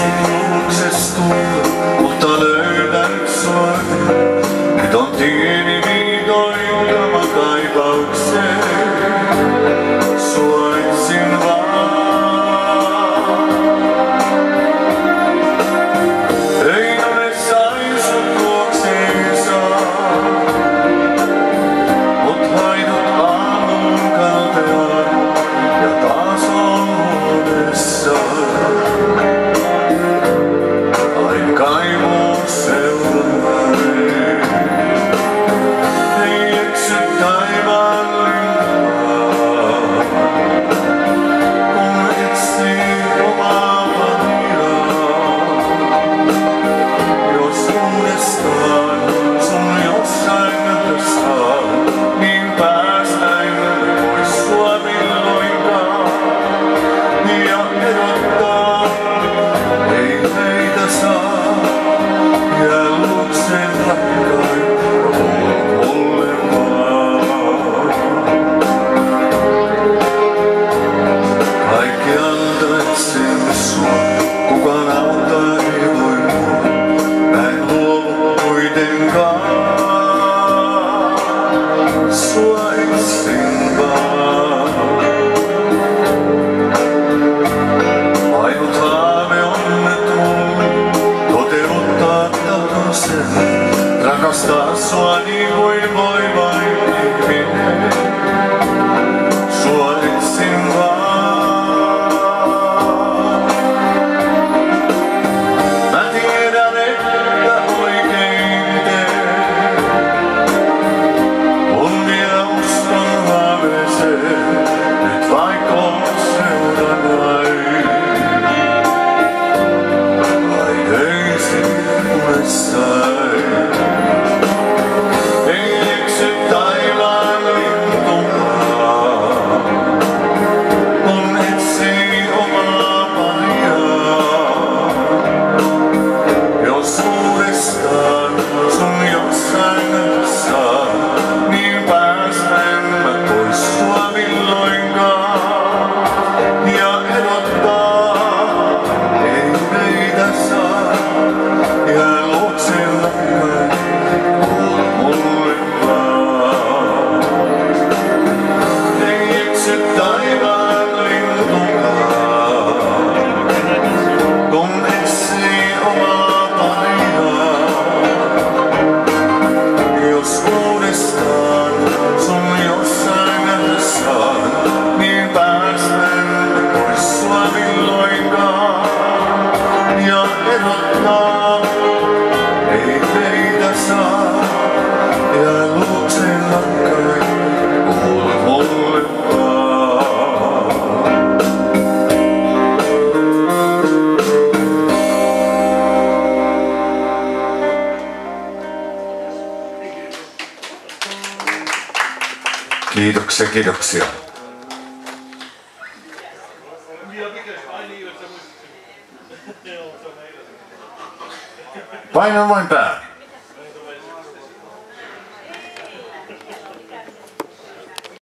luokses tulla, mutta löydän sua. Nyt on tieni viitoin ilma kaipaukseen. Sua etsin vaan. Ei ole sain sun luokseensa, mut haidut aamun kalpeaan ja taas on huonessa. Ain kaivoon seuraavain. Ei eksy taivaan linjaa, kun etsii omaa vaniaa. Jos uudestaan sun jossain nähdessään, niin päästään pois sua milloinkaan. Ja erottaa ei meitä saa, jää luokseen rakkain, mulle vaan. Kaikki antaisimme sua, kukaan auttaa ei voi mua. Mä en luovu kuitenkaan, sua etsin vaan. Ainut haave on nyt mun toteuttaa tahdon sen. Rakastaa sua niin kuin voi vain ihminen. Sua etsin vaan. Mä tiedän, että oikein teen. Mun vielä uskon haaveeseen. Nyt vaikka on seuraavain. Vain öisin unessain. Ei eksy taivaan lintukaan, kun etsii omaa pariaan. Jos uudestaan sun jossain nähdessään, niin päästän mä pois sua milloinkaan. Ja erottaa ei meitä saa, jää luokseen rakkain, mulle vaan. Ei eksy taivaan lintukaan, kun etsii omaa pariaan. Jos uudestaan sun jossain nähdessään, niin päästän pois sua milloinkaan. Ja erottaa ei meitä saa, jää luokseen rakkain, mulle vaan. Kiitoksia, kiitoksia. Painan vain päälle.